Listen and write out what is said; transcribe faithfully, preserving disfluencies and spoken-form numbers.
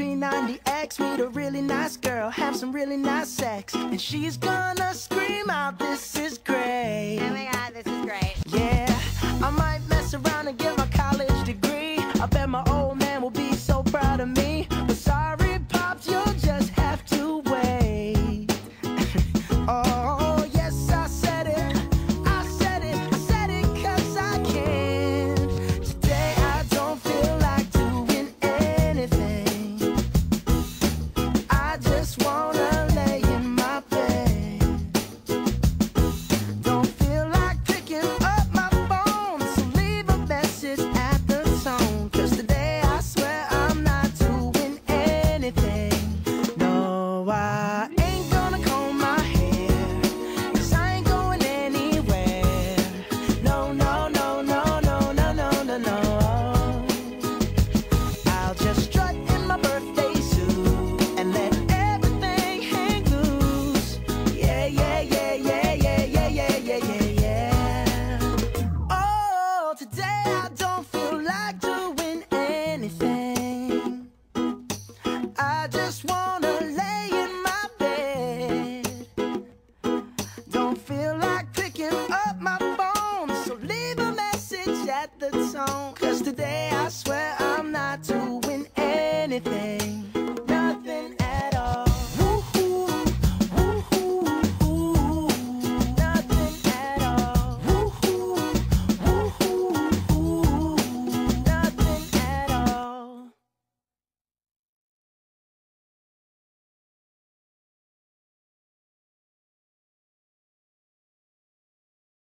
three ninety X, meet a really nice girl, have some really nice sex, and she's gonna scream out, this is great. Oh my god, this is great. Yeah, I might mess around and get my college degree. I bet my old man will be so proud of me. But sorry, Pops, you'll just have to wait. Oh, yes, I said it. I said it. I said it 'cause I can. Today I don't feel like doing anything. I just wanna lay in my bed. Don't feel like picking up my phone, so leave a message at the tone. 'Cause today I swear I'm not doing anything. No, I ain't gonna comb my hair, 'cause I ain't going anywhere. No, no, no, no, no, no, no, no, no. I'll just strut in my birthday suit and let everything hang loose. Yeah, yeah, yeah, yeah, yeah, yeah, yeah, yeah, yeah, yeah. Oh, today I don't feel like doing anything. I just wanna